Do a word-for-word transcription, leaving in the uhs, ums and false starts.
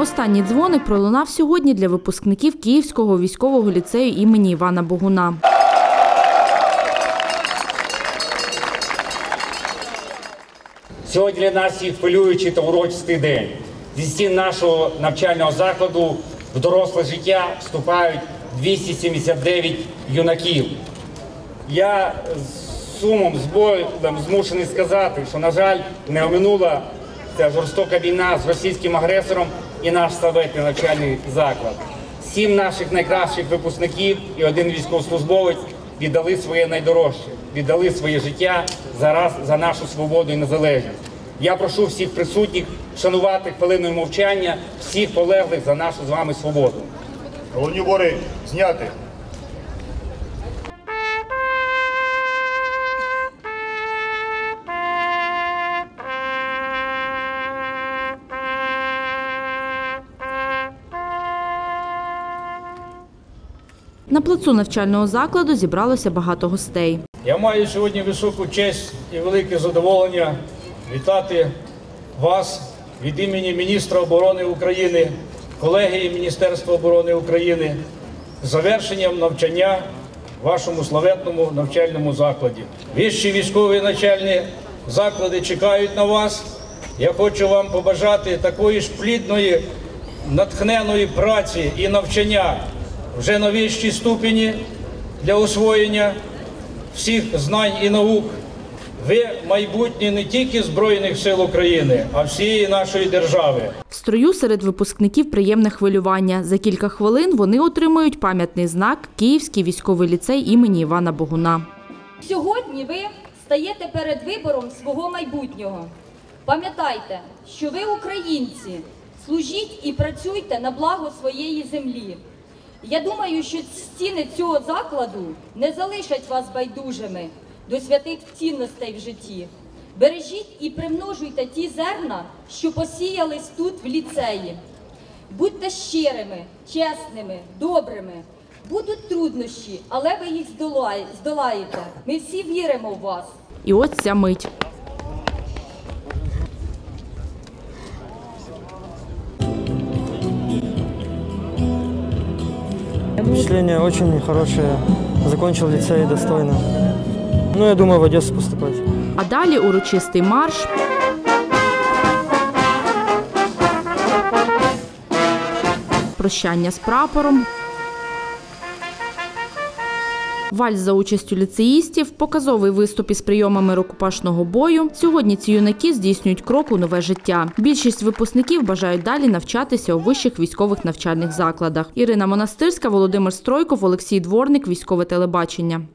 Останній дзвоник пролунав сьогодні для випускників Київського військового ліцею імені Івана Богуна. Сьогодні для нас всіх хвилюючий та урочистий день. Зі стін нашого навчального закладу в доросле життя вступають двісті сімдесят дев'ять юнаків. Я з сумом, з болем змушений сказати, що, на жаль, не оминула ця жорстока війна з російським агресором і наш славетний навчальний заклад. Сім наших найкращих випускників і один військовослужбовець віддали своє найдорожче, віддали своє життя за, за нашу свободу і незалежність. Я прошу всіх присутніх вшанувати хвилиною мовчання всіх полеглих за нашу з вами свободу. Головні убори зняти. На плацу навчального закладу зібралося багато гостей. Я маю сьогодні високу честь і велике задоволення вітати вас від імені міністра оборони України, колегії Міністерства оборони України з завершенням навчання в вашому славетному навчальному закладі. Вищі військові навчальні заклади чекають на вас. Я хочу вам побажати такої ж плідної, натхненної праці і навчання вже на вищій ступені для освоєння всіх знань і наук. Ви майбутнє не тільки Збройних сил України, а всієї нашої держави. В строю серед випускників приємне хвилювання. За кілька хвилин вони отримують пам'ятний знак «Київський військовий ліцей імені Івана Богуна». Сьогодні ви стаєте перед вибором свого майбутнього. Пам'ятайте, що ви українці, служіть і працюйте на благо своєї землі. Я думаю, що стіни цього закладу не залишать вас байдужими до святих цінностей в житті. Бережіть і примножуйте ті зерна, що посіялись тут, в ліцеї. Будьте щирими, чесними, добрими. Будуть труднощі, але ви їх здолаєте. Ми всі віримо в вас. І ось ця мить. Впечатление очень хорошее. Закончил лицей достойно. Ну, я думаю, в Одессу поступать. А далі урочистий марш, прощання з прапором, вальс за участю ліцеїстів, показовий виступ із прийомами рукопашного бою. Сьогодні ці юнаки здійснюють крок у нове життя. Більшість випускників бажають далі навчатися у вищих військових навчальних закладах. Ірина Монастирська, Володимир Стройков, Олексій Дворник, Військове телебачення.